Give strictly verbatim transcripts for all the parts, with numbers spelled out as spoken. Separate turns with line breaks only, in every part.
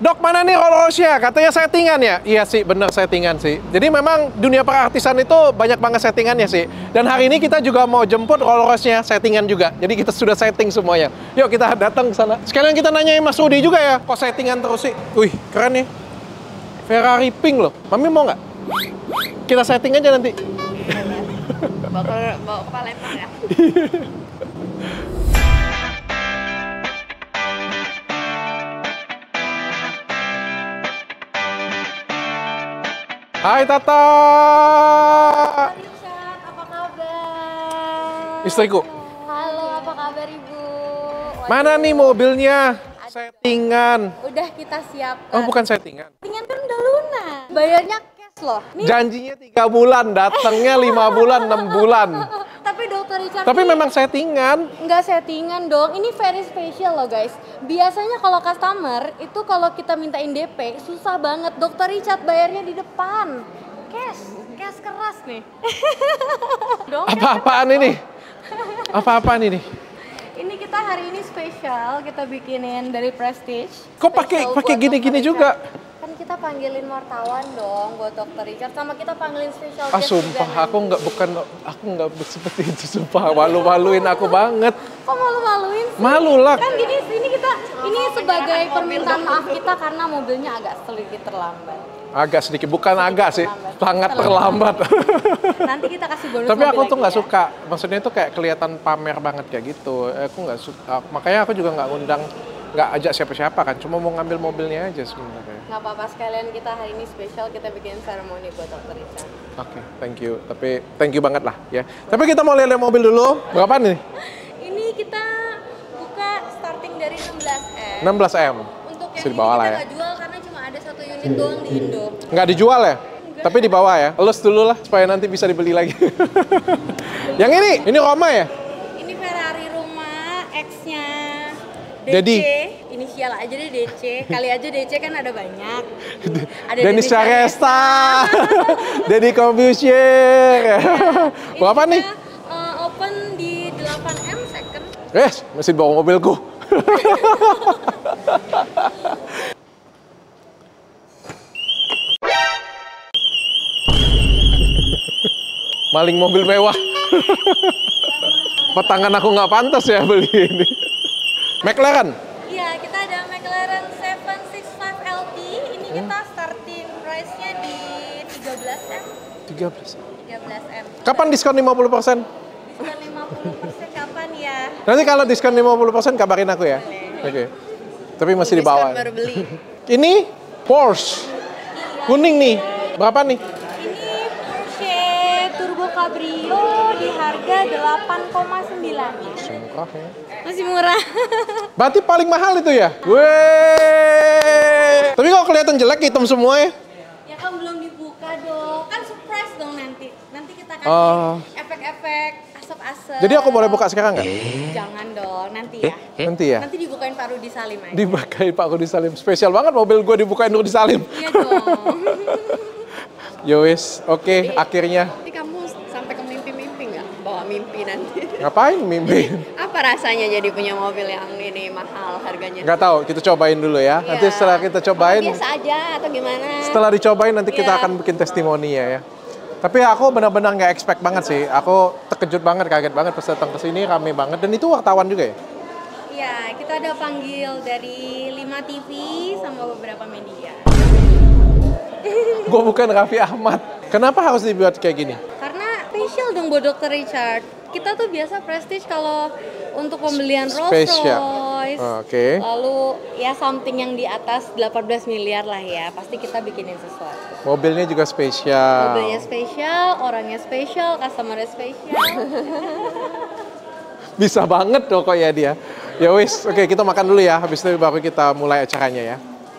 Dok, mana nih Rolls Royce-nya? Katanya settingan ya? Iya sih, bener settingan sih. Jadi memang dunia perartisan itu banyak banget settingannya sih. Dan hari ini kita juga mau jemput Rolls Royce-nya settingan juga. Jadi kita sudah setting semuanya. Yuk kita datang ke sana. Sekalian kita nanyain Mas Rudi juga ya. Kok settingan terus sih? Wih, keren nih. Ferrari pink loh. Mami mau nggak? Kita setting aja nanti.
Bawa bawa ke Palembang ya?
Hai Tata.
Hai Richard, apa kabar?
Istriku.
Halo, apa kabar Ibu? Waduh.
Mana nih mobilnya? Settingan.
Udah kita siapkan.
Oh, bukan settingan.
Settingan kan udah lunas. Bayarnya cash loh. Nih.
Janjinya tiga bulan, datangnya lima bulan, enam bulan.
Tapi dokter Richard
Tapi
ini
memang settingan.
nggak settingan dong. Ini very special loh guys. Biasanya kalau customer itu kalau kita mintain D P susah banget. dokter Richard bayarnya di depan. Cash, cash keras nih. Dong,
Apa-apaan ini? Apa-apaan ini?
Ini kita hari ini spesial, kita bikinin dari Prestige.
Kok pakai
Spesial
pakai
buat
gini-gini
dokter
juga?
Richard. Kan kita panggilin wartawan dong buat dokter Richard, sama kita panggilin spesial
Ah
guest
sumpah,
juga
aku
nanti.
nggak bukan aku nggak seperti itu sumpah. Malu-maluin aku banget.
Kok malu-maluin sih?
Malu lah.
Kan gini, ini kita ini sebagai permintaan maaf kita karena mobilnya agak sedikit terlambat.
Agak sedikit, bukan
Sedikit
agak sih,
terlambat.
sangat terlambat.
Nanti kita kasih bonus
Tapi
mobil
aku tuh
lagi
nggak
ya.
suka, maksudnya itu kayak kelihatan pamer banget kayak gitu. Aku nggak suka, makanya aku juga nggak undang, nggak ajak siapa-siapa kan, cuma mau ngambil mobilnya aja sebenarnya.
Nggak apa-apa, sekalian kita hari ini spesial, kita bikin seremoni buat dokter Richard.
Oke, thank you. Tapi thank you banget lah ya. Tapi kita mau lihat mobil dulu. Berapa nih?
Ini kita buka starting dari enam belas M.
enam belas M.
Untuk yang
Bisa
ini
dibawa
kita
lah ya.
nggak jual karena cuma ada satu unit doang di Indo.
Nggak dijual ya? Tapi dibawa ya. Elus dulu lah supaya nanti bisa dibeli lagi. Yang ini, ini Roma ya?
Ini Ferrari rumah X-nya D C.
Dedi.
Inisial aja deh D C. Kali aja D C kan ada banyak. Ada
Denis Charesta. Dedi Corbusier. Berapa nih?
Kita, uh, open di delapan M second.
Eh, mesin bawa mobilku. Maling mobil mewah. Petangan aku nggak pantas ya beli ini. McLaren.
Iya, kita ada McLaren tujuh enam lima L T. Ini kita starting price-nya di tiga belas M.
tiga belas.
tiga belas M.
Kapan diskon lima puluh persen?
Diskon lima puluh persen kapan ya?
Nanti kalau diskon lima puluh persen kabarin aku ya. Oke. Tapi masih di bawah.
Diskon baru beli.
Ini Porsche. Kuning nih. Berapa nih?
Ini Porsche Turbo Cabrio di harga delapan koma sembilan.
Murah ya.
Masih murah.
Berarti paling mahal itu ya? Weh. Tapi kalau kelihatan jelek hitam semua ya?
Ya kan belum dibuka dong. Kan surprise dong nanti. Nanti kita kasih
Oh.
efek-efek asap-asap.
Jadi aku boleh buka sekarang nggak?
Jangan dong, nanti ya.
Nanti ya?
Nanti dibukain Pak Rudi Salim aja.
Dibukain Pak Rudi Salim. Spesial banget mobil gue dibukain Rudi Salim.
Iya dong.
Yowis, oke, akhirnya.
Nanti kamu sampai ke mimpi-mimpi nggak? Bawa mimpi nanti.
Ngapain mimpi?
Apa rasanya jadi punya mobil yang ini mahal harganya?
Nggak tahu, kita cobain dulu ya. Nanti
Iya.
setelah kita cobain,
Biasa aja atau gimana?
setelah dicobain nanti kita
Iya.
akan bikin testimoni ya. ya. Tapi aku benar-benar nggak expect banget sih. Aku terkejut banget, kaget banget pas datang ke sini, rame banget. Dan itu wartawan juga ya?
Iya, kita ada panggil dari lima T V sama beberapa media.
Gue bukan Raffi Ahmad. Kenapa harus dibuat kayak gini?
Karena spesial dong buat dokter Richard. Kita tuh biasa Prestige kalau untuk pembelian Rolls
Spesial.
Royce.
Oh, oke.
Lalu ya something yang di atas delapan belas miliar lah ya. Pasti kita bikinin sesuatu.
Mobilnya juga spesial.
Mobilnya spesial, orangnya spesial, customernya spesial.
Bisa banget dong kok ya dia. Ya wis, oke kita makan dulu ya. Habis itu baru kita mulai acaranya ya.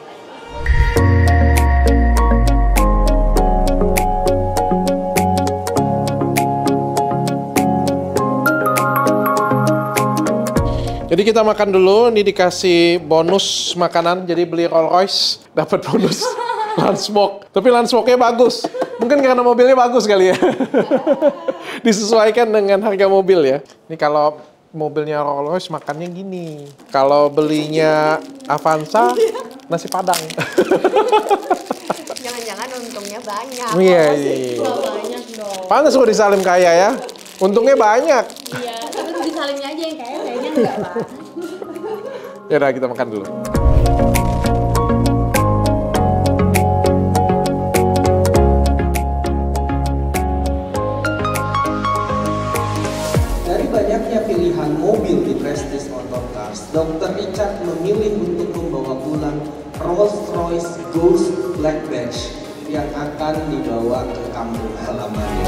Jadi kita makan dulu, ini dikasih bonus makanan, jadi beli Rolls Royce, dapat bonus Lansmoke. Tapi Lansmoke-nya bagus, mungkin karena mobilnya bagus kali ya. Disesuaikan dengan harga mobil ya. Ini kalau mobilnya Rolls Royce makannya gini. Kalau belinya Avanza, nasi Padang.
Jangan-jangan untungnya banyak.
Iya,
Oh,
iya.
Wah, banyak dong.
Pantes gue di Salim kaya ya. Untungnya banyak.
Iya, tapi tuh di Salimnya aja yang kaya, kayaknya enggak lah.
Ya udah kita makan dulu.
Dari banyaknya pilihan mobil di Prestige Motorcars, dokter Richard memilih untuk membawa pulang Rolls-Royce Ghost Black Badge yang akan dibawa ke kampung halamannya.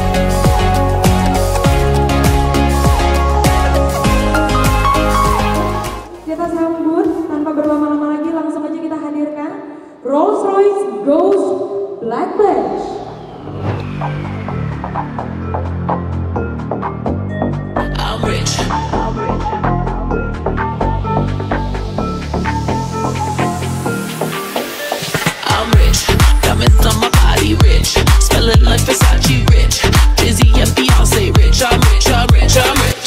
Kita sambut tanpa berlama-lama lagi, langsung aja kita hadirkan Rolls-Royce Ghost Black Badge.
I'm rich. I'm rich. Diamonds on my body rich. Smelling like Versace rich. Jay-Z and Beyonce rich. I'm rich. I'm rich. I'm rich.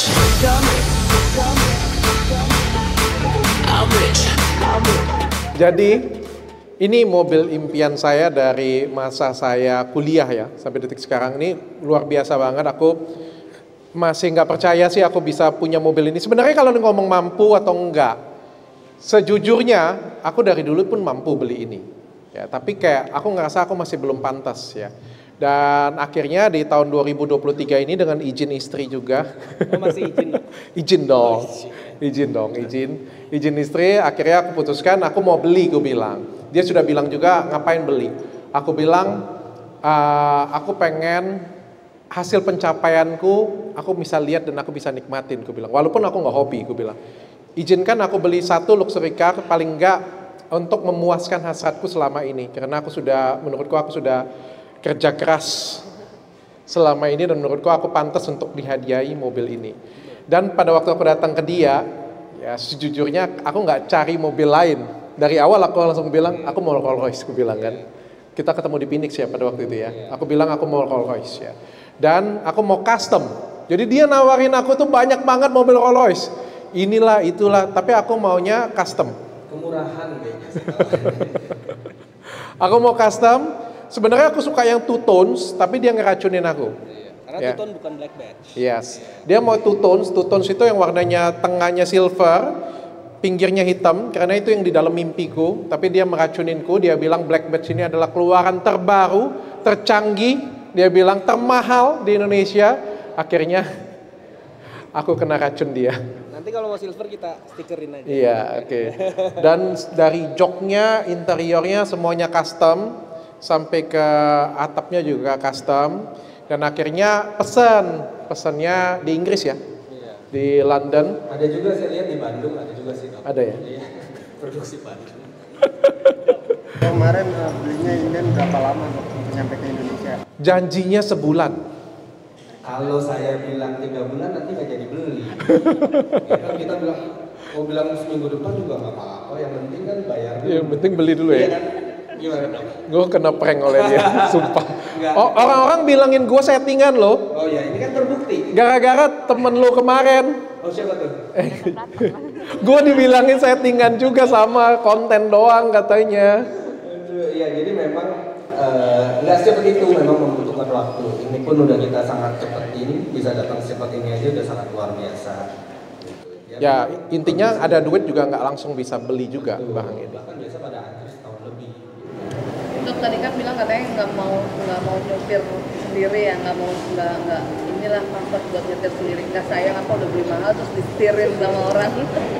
I'm rich.
Jadi ini mobil impian saya dari masa saya kuliah ya sampai detik sekarang ini luar biasa banget. Aku masih nggak percaya sih aku bisa punya mobil ini. Sebenarnya kalau ngomong mampu atau enggak, sejujurnya aku dari dulu pun mampu beli ini. Ya, tapi kayak aku ngerasa aku masih belum pantas ya. Dan akhirnya di tahun dua ribu dua puluh tiga ini dengan izin istri juga.
Oh, masih izin?
Izin dong. Izin dong, izin. Izin istri, akhirnya aku putuskan aku mau beli, gue bilang. Dia sudah bilang juga ngapain beli. Aku bilang, uh, aku pengen hasil pencapaianku, aku bisa lihat dan aku bisa nikmatin, gue bilang. Walaupun aku nggak hobi, gue bilang. Izinkan aku beli satu luxury car, paling nggak untuk memuaskan hasratku selama ini. Karena aku sudah, menurutku aku sudah kerja keras selama ini dan menurutku aku pantas untuk dihadiahi mobil ini. Dan pada waktu aku datang ke dia, ya sejujurnya aku nggak cari mobil lain. Dari awal aku langsung bilang, aku mau Rolls Royce, aku bilang kan. Kita ketemu di Phoenix ya pada waktu itu ya. Aku bilang aku mau Rolls Royce ya. Dan aku mau custom. Jadi dia nawarin aku tuh banyak banget mobil Rolls Royce. Inilah, itulah, tapi aku maunya custom.
Kemurahan kayaknya.
Aku mau custom. Sebenarnya aku suka yang two tones, tapi dia ngeracunin aku.
Karena
Ya.
two-tone bukan black badge.
Yes, dia mau two tones, two tones itu yang warnanya tengahnya silver, pinggirnya hitam, karena itu yang di dalam mimpiku. Tapi dia meracuninku, dia bilang Black Badge ini adalah keluaran terbaru, tercanggih, dia bilang termahal di Indonesia. Akhirnya aku kena racun dia.
Nanti kalau mau silver kita stikerin aja.
Iya, oke. Dan dari joknya, interiornya semuanya custom, sampai ke atapnya juga custom. Dan akhirnya pesan, pesannya di Inggris ya,
Iya.
di London.
Ada juga saya lihat di Bandung, ada juga sih. Dok.
Ada ya?
Iya. Produksi Bandung.
Kemarin uh, belinya Inden berapa lama dok untuk nyampe ke Indonesia?
Janjinya sebulan.
Kalau saya bilang tiga bulan nanti nggak jadi beli. Ya kan kita bilang, mau bilang seminggu depan juga nggak apa-apa. Yang penting kan bayar. dulu.
Yang penting beli dulu
Iya
ya.
kan? Gimana dok?
Gue kena prank oleh dia, sumpah.
Enggak.
Oh, orang-orang bilangin gue settingan loh,
Oh ya ini kan terbukti.
gara-gara temen lo kemarin.
Oh siapa tuh?
Gue dibilangin settingan juga sama konten doang katanya.
Aduh, ya jadi memang eh, nggak seperti itu, memang membutuhkan waktu. Ini pun udah kita sangat cepetin, bisa datang secepat ini aja udah sangat luar biasa. Gitu.
Ya intinya ada duit juga nggak langsung bisa beli juga
Betul.
barang ini.
Bahkan biasa pada antri setahun lebih.
Dok tadi kan bilang katanya nggak mau nggak mau nyetir sendiri ya, nggak mau nggak nggak inilah comfort buat nyetir sendiri, nggak sayang apa udah beli mahal terus disetirin sama orang.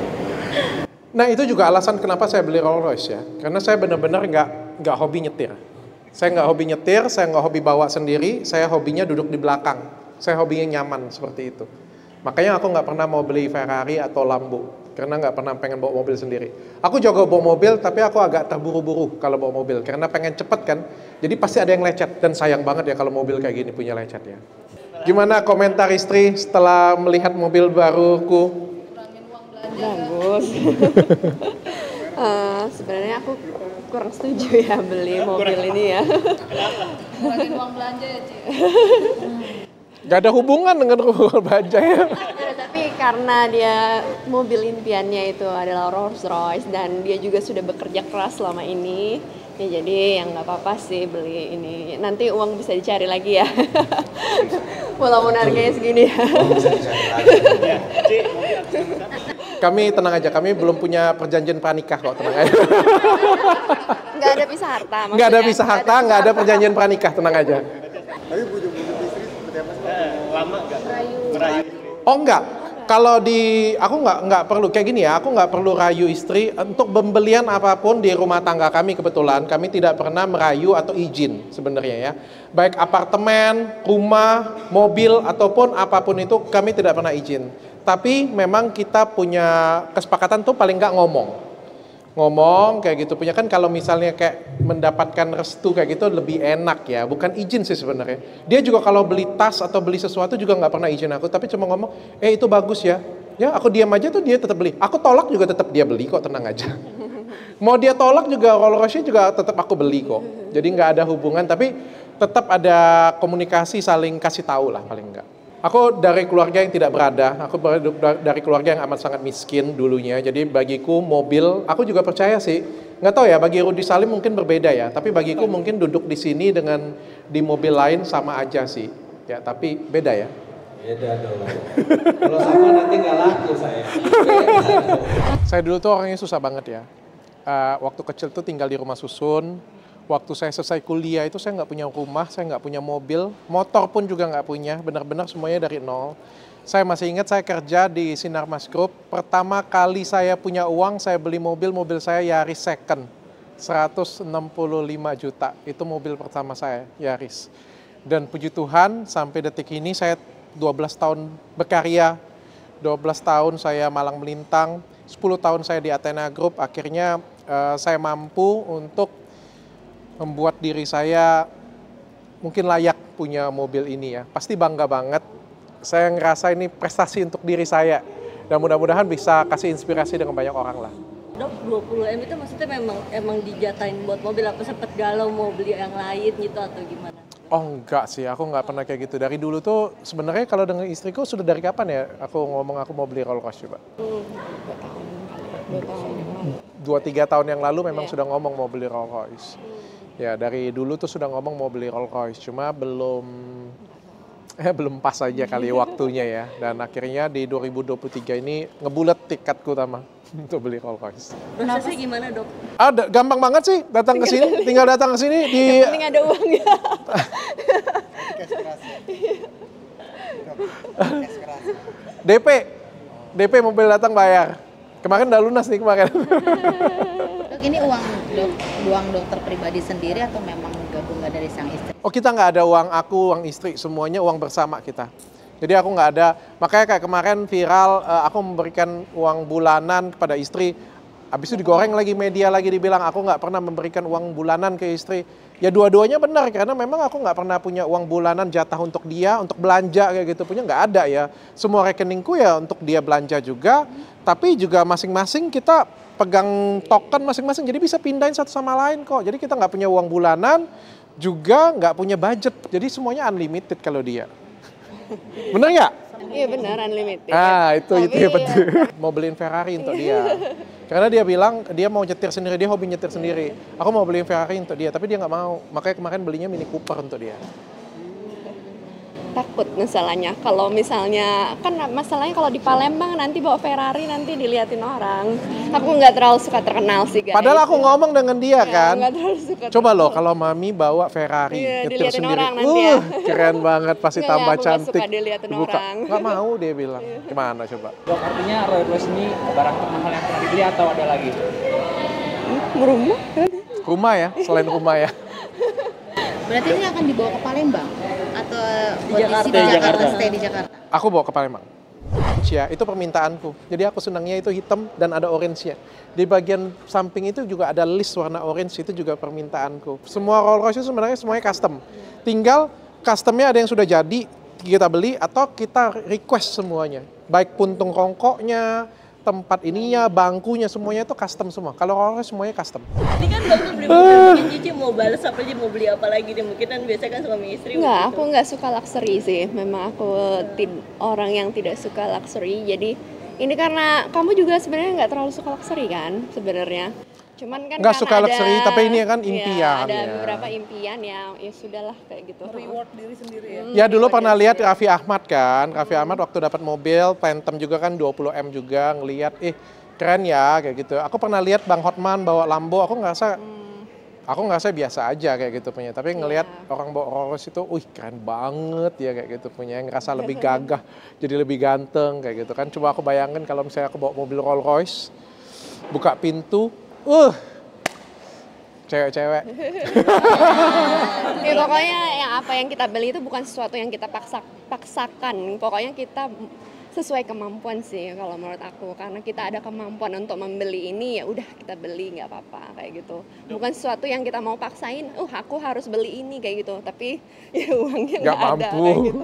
Nah itu juga alasan kenapa saya beli Rolls Royce ya, karena saya benar-benar nggak nggak hobi nyetir. Saya nggak hobi nyetir, saya nggak hobi bawa sendiri, saya hobinya duduk di belakang. Saya hobinya nyaman seperti itu. Makanya aku nggak pernah mau beli Ferrari atau Lambo, karena nggak pernah pengen bawa mobil sendiri. Aku juga bawa mobil, tapi aku agak terburu-buru kalau bawa mobil, karena pengen cepet kan. Jadi pasti ada yang lecet, dan sayang banget ya kalau mobil kayak gini punya lecet ya. Gimana komentar istri setelah melihat mobil baruku?
Bagus. uh, sebenarnya aku kurang setuju ya beli mobil ini ya.
Ngurangin uang belanja ya Ci.
Gak ada hubungan dengan hubungan belanja ya.
Ya, tapi
karena dia mobil impiannya itu adalah Rolls Royce dan dia juga sudah bekerja keras selama ini. Ya jadi yang nggak apa-apa sih beli ini. Nanti uang bisa dicari lagi ya. Walaupun harganya segini ya.
Kami tenang aja, kami belum punya perjanjian pranikah kok, tenang aja.
Nggak ada pisah harta.
Nggak ada pisah harta, nggak ada perjanjian pranikah, tenang aja.
Tapi bujuk-bujuk istri seperti apa sih? Lama nggak? Merayu.
Oh enggak, kalau di aku nggak nggak perlu kayak gini ya, aku nggak perlu rayu istri untuk pembelian apapun di rumah tangga kami. Kebetulan kami tidak pernah merayu atau izin sebenarnya ya, baik apartemen, rumah, mobil ataupun apapun itu kami tidak pernah izin. Tapi memang kita punya kesepakatan tuh paling nggak ngomong, ngomong kayak gitu punya kan kalau misalnya kayak mendapatkan restu kayak gitu lebih enak ya, bukan izin sih sebenarnya. Dia juga kalau beli tas atau beli sesuatu juga nggak pernah izin aku, tapi cuma ngomong, eh itu bagus ya, ya aku diam aja tuh dia tetap beli. Aku tolak juga tetap dia beli kok, tenang aja. Mau dia tolak juga Rolls Royce juga tetap aku beli kok. Jadi nggak ada hubungan, tapi tetap ada komunikasi saling kasih tahu lah paling nggak. Aku dari keluarga yang tidak berada, aku dari keluarga yang amat sangat miskin dulunya, jadi bagiku mobil, aku juga percaya sih, nggak tahu ya bagi Rudy Salim mungkin berbeda ya, tapi bagiku mungkin duduk di sini dengan di mobil lain sama aja sih, ya tapi beda ya.
Beda dong. Kalau sama nanti nggak laku saya.
Saya dulu tuh orangnya susah banget ya, uh, waktu kecil tuh tinggal di rumah susun. Waktu saya selesai kuliah itu saya nggak punya rumah, saya nggak punya mobil, motor pun juga nggak punya, benar-benar semuanya dari nol. Saya masih ingat saya kerja di Sinarmas Group, pertama kali saya punya uang, saya beli mobil, mobil saya Yaris second, seratus enam puluh lima juta, itu mobil pertama saya, Yaris. Dan puji Tuhan, sampai detik ini saya dua belas tahun berkarya, dua belas tahun saya malang melintang, sepuluh tahun saya di Athena Group, akhirnya uh, saya mampu untuk membuat diri saya mungkin layak punya mobil ini ya. Pasti bangga banget. Saya ngerasa ini prestasi untuk diri saya. Dan mudah-mudahan bisa kasih inspirasi dengan banyak orang lah.
Dok, dua puluh M itu maksudnya memang emang dijatain buat mobil, apa sempet galau mau beli yang lain gitu atau gimana?
Oh enggak sih, aku nggak pernah kayak gitu. Dari dulu tuh sebenarnya kalau dengan istriku sudah dari kapan ya aku ngomong aku mau beli Rolls Royce coba?
Hmm, dua tahun. Dua tahun.
Dua tiga tahun yang lalu memang
yeah.
sudah ngomong mau beli Rolls Royce. Ya dari dulu tuh sudah ngomong mau beli Rolls Royce, cuma belum eh belum pas aja kali waktunya ya. Dan akhirnya di dua ribu dua puluh tiga ini ngebulet tiketku utama untuk beli Rolls Royce.
Prosesnya gimana dok?
Ada gampang banget sih, datang ke sini, tinggal datang ke sini di.
Yang penting ada uang ya.
D P, D P mobil datang bayar. Kemarin udah lunas nih kemarin.
Dok, ini uang dok, uang dokter pribadi sendiri atau memang gabungan dari sang istri?
Oh kita nggak ada uang aku, uang istri, semuanya uang bersama kita. Jadi aku nggak ada, makanya kayak kemarin viral, uh, aku memberikan uang bulanan kepada istri, habis itu digoreng lagi media lagi dibilang aku nggak pernah memberikan uang bulanan ke istri. Ya dua-duanya benar, karena memang aku nggak pernah punya uang bulanan jatah untuk dia, untuk belanja kayak gitu punya nggak ada ya. Semua rekeningku ya untuk dia belanja juga, tapi juga masing-masing kita pegang token masing-masing, jadi bisa pindahin satu sama lain kok. Jadi kita nggak punya uang bulanan, juga nggak punya budget, jadi semuanya unlimited kalau dia. Bener nggak?
Iya benar, unlimited.
Ah itu
Tapi
itu ya penting. Mau beliin Ferrari untuk dia, karena dia bilang dia mau nyetir sendiri, dia hobi nyetir sendiri. Aku mau beliin Ferrari untuk dia, tapi dia nggak mau. Makanya kemarin belinya Mini Cooper untuk dia.
Takut masalahnya kalau misalnya kan masalahnya kalau di Palembang nanti bawa Ferrari nanti diliatin orang. Aku nggak terlalu suka terkenal sih guys.
Padahal aku ngomong dengan dia
Ya,
kan.
nggak terlalu suka
Coba
terkenal.
loh kalau mami bawa Ferrari
Iya,
nyetir
diliatin
sendiri,
orang nanti ya.
uh, keren banget, pasti
Nggak,
tambah
aku nggak
cantik.
suka diliatin orang.
Nggak mau dia bilang. Gimana coba?
Dok, artinya Rolls Royce ini barang termahal yang pernah dibeli atau ada lagi?
Rumah?
Rumah ya, selain rumah ya.
Berarti ini akan dibawa ke Palembang atau
Di
buat
Jakarta,
isi di
di
Jakarta,
Jakarta.
stay di Jakarta?
Aku bawa ke Palembang. Ya, itu permintaanku. Jadi aku senangnya itu hitam dan ada orange-nya. Di bagian samping itu juga ada list warna orange, itu juga permintaanku. Semua Rolls Royce itu sebenarnya semuanya custom. Tinggal customnya ada yang sudah jadi, kita beli atau kita request semuanya. Baik puntung rongkoknya, tempat ininya, bangkunya, semuanya itu custom semua. Kalau Rolls Royce semuanya custom.
Ini kan dokter beli mobil, bikin Cici mau mau balas apa dia mau beli apa lagi nih, mungkin kan biasanya kan suami istri.
Nggak,
gitu.
aku nggak suka luxury sih. Memang aku tid- orang yang tidak suka luxury. Jadi ini karena kamu juga sebenarnya nggak terlalu suka luxury kan sebenarnya. Cuman kan
Nggak
kan
suka
ada,
luxury, tapi ini kan
ya,
impian,
ada
ya.
beberapa impian yang ya sudahlah kayak gitu.
Reward diri sendiri ya.
Ya dulu pernah lihat Raffi Ahmad kan, Raffi Ahmad waktu dapat mobil Phantom juga kan dua puluh M juga, ngelihat ih keren ya kayak gitu. Aku pernah lihat Bang Hotman bawa Lambo, aku ngerasa aku ngerasa biasa aja kayak gitu punya. Tapi ngelihat orang bawa Rolls itu, wih keren banget ya kayak gitu punya. Ngerasa lebih gagah, jadi lebih ganteng kayak gitu kan. Coba aku bayangin kalau misalnya aku bawa mobil Rolls Royce, buka pintu, uh cewek-cewek.
Ya pokoknya yang apa yang kita beli itu bukan sesuatu yang kita paksa paksakan. Pokoknya kita sesuai kemampuan sih kalau menurut aku, karena kita ada kemampuan untuk membeli ini ya udah kita beli nggak apa-apa kayak gitu. Bukan sesuatu yang kita mau paksain, uh aku harus beli ini kayak gitu, tapi ya uangnya nggak ada
mampu.
kayak gitu.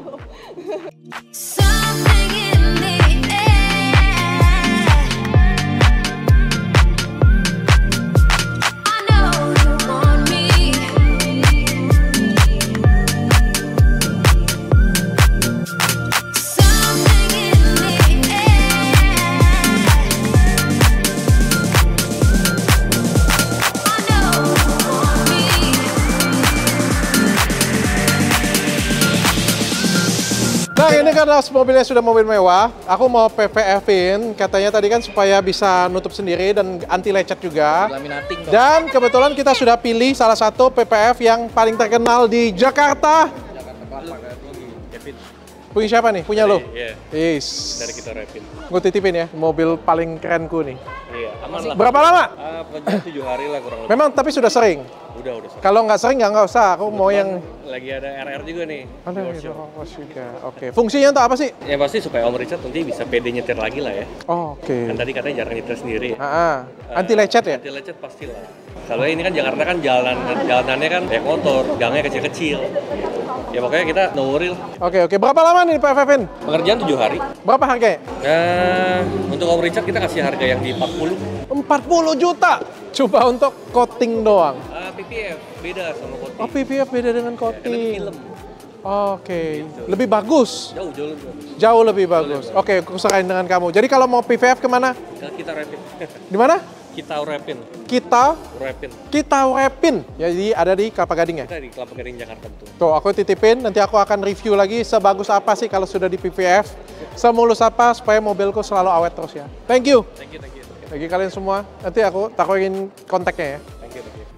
Nah ini karena mobilnya sudah mobil mewah, aku mau P V F-in, katanya tadi kan supaya bisa nutup sendiri dan anti lecet juga.
Laminating dong.
Dan kebetulan kita sudah pilih salah satu P P F yang paling terkenal di Jakarta.
Kevin.
Punya siapa nih? Punya lo?
Iya.
Yes.
Dari kita Repin.
Gue titipin ya, mobil paling kerenku nih.
Iya, aman lah.
Berapa lama?
Ah, uh, tujuh hari lah kurang lebih.
Memang tapi sudah sering?
Udah, udah.
Kalau nggak sering nggak nggak usah, aku mau yang...
Lagi ada R R juga nih.
Ada Rolls juga, oke. Fungsinya untuk apa sih?
Ya pasti supaya Om Richard nanti bisa pede nyetir lagi lah ya.
Oh, oke.
Kan tadi katanya jarang nyetir sendiri ya.
Ah, anti lecet ya?
Anti lecet pastilah. Kalau ini kan Jakarta kan jalan jalanannya kan banyak motor, gangnya kecil-kecil. Ya pokoknya kita no worry lah.
Oke, oke. Berapa lama nih P F F-in?
Pengerjaan tujuh hari.
Berapa harganya?
Nah, untuk Om Richard kita kasih harga yang di empat puluh.
empat puluh juta? Coba untuk coating doang.
Uh, P P F beda sama coating.
Oh, P P F beda dengan coating.
Ya, film.
Oke, lebih bagus.
Jauh, jauh lebih bagus.
Jauh lebih bagus. Oke, aku serahin dengan kamu. Jadi kalau mau P V F kemana?
Ke kita Repin.
Di mana?
Kita Repin.
Kita
Repin.
Kita Repin. Jadi ada di Kelapa Gading ya?
Kita di Kelapa Gading Jakarta betul.
Tuh, aku titipin. Nanti aku akan review lagi sebagus apa sih kalau sudah di P V F. Semulus apa supaya mobilku selalu awet terus ya. Thank you.
Thank you, thank you.
Bagi kalian semua, nanti aku taruhin kontaknya ya.
Thank you, thank you.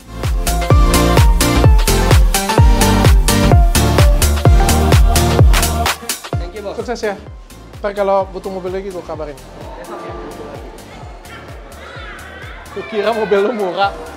Thank you, Bos. Sukses ya. Ntar kalau butuh mobil lagi gue kabarin. Kukira mobil lu murah.